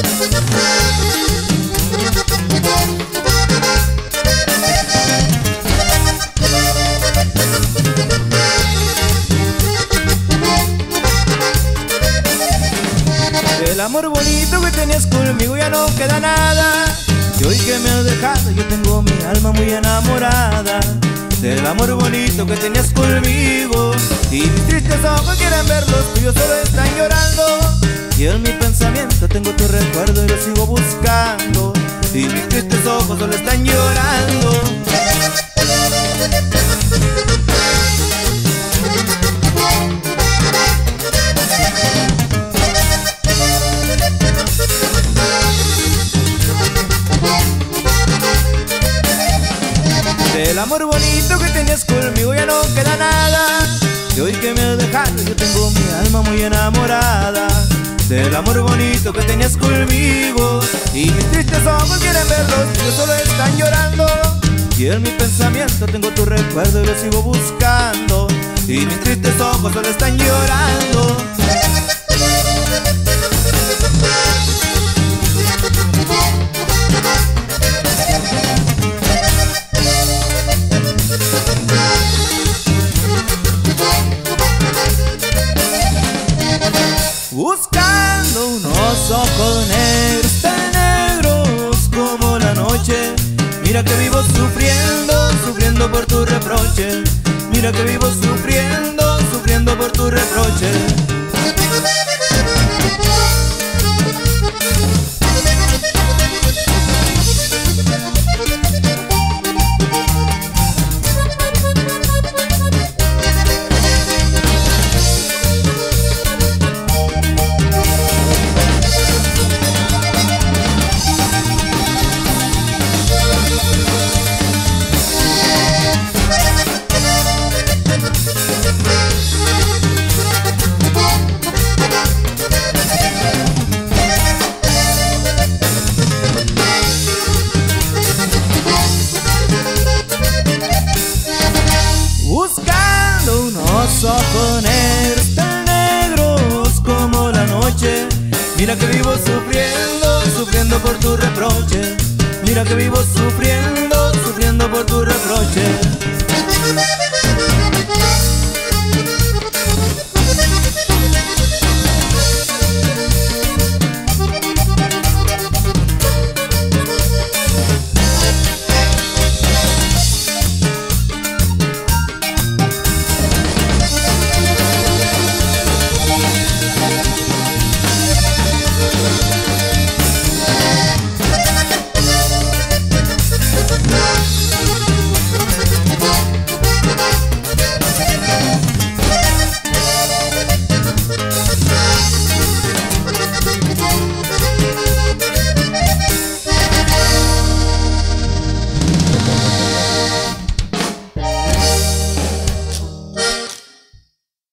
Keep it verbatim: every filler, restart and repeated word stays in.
Del amor bonito que tenías conmigo ya no queda nada, y hoy que me has dejado yo tengo mi alma muy enamorada. Del amor bonito que tenías conmigo, y mis tristes ojos quieren ver los tuyos solo están llorando. Y en mi pensamiento tengo tu recuerdo y lo sigo buscando, y mis tristes ojos solo están llorando. Del amor bonito que tenías conmigo ya no queda nada, y hoy que me has dejado yo tengo mi alma muy enamorada. Del amor bonito que tenías conmigo, y mis tristes ojos quieren verlos, ellos solo están llorando. Y en mi pensamiento tengo tu recuerdo y lo sigo buscando, y mis tristes ojos solo están llorando. Buscando unos ojos negros, tan negros como la noche. Mira que vivo sufriendo, sufriendo por tu reproche. Mira que vivo sufriendo, sufriendo por tu reproche. Buscando unos ojos negros, tan negros como la noche. Mira que vivo sufriendo, sufriendo por tu reproche. Mira que vivo sufriendo, sufriendo por tu reproche.